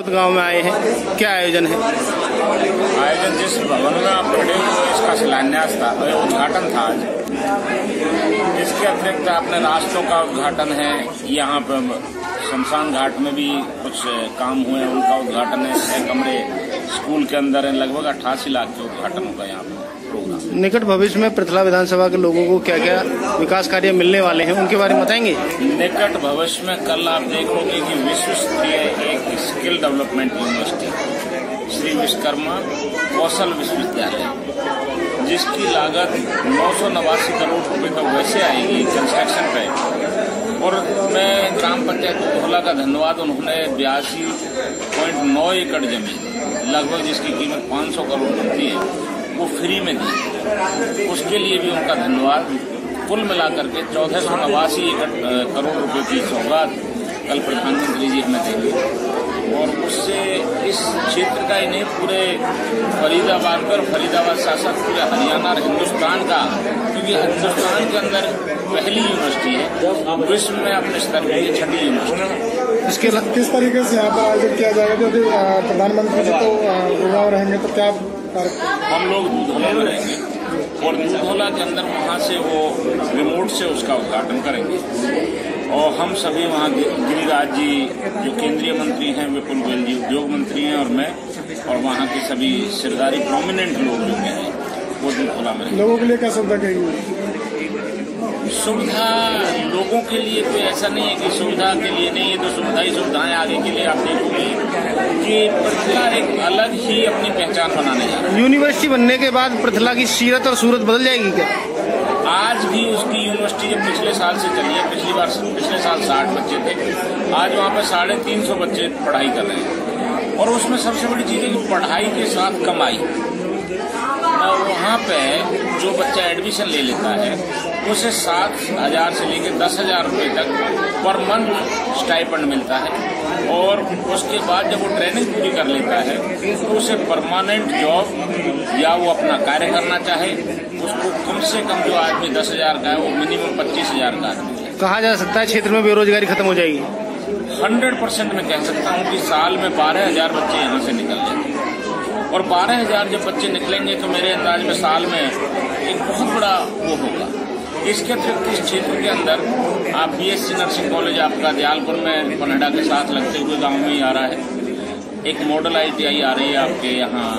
गांव में आए हैं, क्या आयोजन है? आयोजन जिस भवन में आप खड़े हुए इसका शिलान्यास था, उद्घाटन था आज। इसके अतिरिक्त अपने रास्तों का उद्घाटन है। यहाँ पर शमशान घाट में भी कुछ काम हुए, उनका उद्घाटन है। 6 कमरे स्कूल के अंदर है, लगभग 88 लाख के उद्घाटन होगा यहाँ पर प्रोग्राम। निकट भविष्य में पृथला विधानसभा के लोगों को क्या क्या विकास कार्य मिलने वाले हैं, उनके बारे में बताएंगे? निकट भविष्य में कल आप देखोगे कि विश्व स्तरीय एक skill development university Shri Vishwakarma कौशल विश्वविद्यालय, जिसकी लागत 989 करोड़ रुपए तक वैसे आएगी कंस्ट्रक्शन पे। और मैं ग्राम पंचायत धोला का धन्यवाद, उन्होंने 82.9 एकड़ जमीन लगभग जिसकी कीमत 500 करोड़ बनती है वो फ्री में दी, उसके लिए भी उनका धन्यवाद। कुल मिलाकर के 1489 करोड़ रुपए की सौगात कल प्रधानमंत्री जी हमें देंगे। और उससे इस क्षेत्र का ही नहीं, पूरे फरीदाबाद पर फरीदाबाद शासन पूरे हरियाणा और हिंदुस्तान का, क्योंकि हिंदुस्तान के अंदर पहली यूनिवर्सिटी है, विश्व में अपने स्तर पर ये 6ठी यूनिवर्सिटी। इसके किस तरीके से यहाँ पर आयोजन किया जाएगा? क्योंकि प्रधानमंत्री जी तो गुड़गांव रहेंगे, तो क्या हम लोग दूधौला में रहेंगे और दूधौला के अंदर वहाँ से वो रिमोट से उसका उद्घाटन करेंगे। और हम सभी वहाँ गिरिराज जी जो केंद्रीय मंत्री हैं, विपुल गोयल जी उद्योग मंत्री हैं, और मैं और वहाँ के सभी सरदारी प्रोमिनेंट लोग जो हैं वो दूधौला में। लोगों के लिए क्या सुविधा करेंगे? सुविधा लोगों के लिए कोई ऐसा नहीं है कि सुविधा के लिए नहीं है, तो सुविधा ही सुविधाएं आगे के लिए आप देखोगे कि पृथला एक अलग ही अपनी पहचान बनाने जा रहा है। यूनिवर्सिटी बनने के बाद पृथला की सीरत और सूरत बदल जाएगी क्या? आज भी उसकी यूनिवर्सिटी जब पिछले साल से चली है, पिछले साल 60 बच्चे थे, आज वहाँ पे 350 बच्चे पढ़ाई कर रहे हैं। और उसमें सबसे बड़ी चीज है कि पढ़ाई के साथ कमाई। वहाँ पे जो बच्चा एडमिशन ले लेता है उसे 7,000 से लेकर 10,000 रुपये तक पर मंथ स्टाइपेंड मिलता है। और उसके बाद जब वो ट्रेनिंग पूरी कर लेता है तो उसे परमानेंट जॉब, या वो अपना कार्य करना चाहे, उसको कम से कम जो आदमी 10,000 का है वो मिनिमम 25,000 का आदमी है। कहा जा सकता है क्षेत्र में बेरोजगारी खत्म हो जाएगी? 100% मैं कह सकता हूँ कि साल में 12,000 बच्चे यहाँ से निकल जाएंगे। और 12,000 जब बच्चे निकलेंगे तो मेरे अंदाज में साल में एक बहुत बड़ा वो होगा। इसके अतिरिक्त इस क्षेत्र के अंदर आप BSc नर्सिंग कॉलेज आपका दयालपुर में पनहड़ा के साथ लगते हुए गांव में ही आ रहा है। एक मॉडल ITI आ रही है आपके यहाँ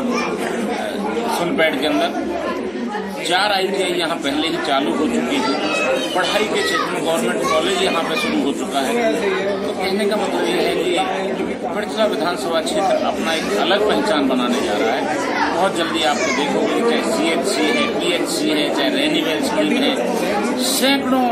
सुनपैड के अंदर। 4 ITI यहाँ पहले ही चालू हो चुकी है। पढ़ाई के क्षेत्र में गवर्नमेंट कॉलेज यहाँ पे शुरू हो चुका है। तो कहने का मतलब ये है कि पृथला विधानसभा क्षेत्र अपना एक अलग पहचान बनाने जा रहा है। बहुत जल्दी आपको देखोगे, चाहे CHC है, PHC है, चाहे रेनिवेल स्कीम है, सैकड़ों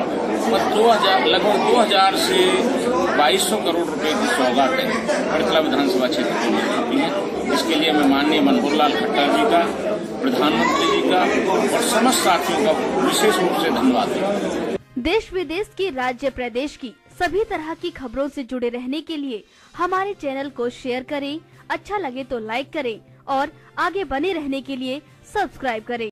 लगभग 2000 से 2200 करोड़ रुपए की सौगात है पृथला विधानसभा क्षेत्र को मिल चुकी है। इसके लिए मैं माननीय मनोहर लाल खट्टर जी का, प्रधानमंत्री जी का और समस्त साथियों का विशेष रूप से धन्यवाद देता। देश विदेश की, राज्य प्रदेश की सभी तरह की खबरों से जुड़े रहने के लिए हमारे चैनल को शेयर करें, अच्छा लगे तो लाइक करें और आगे बने रहने के लिए सब्सक्राइब करें।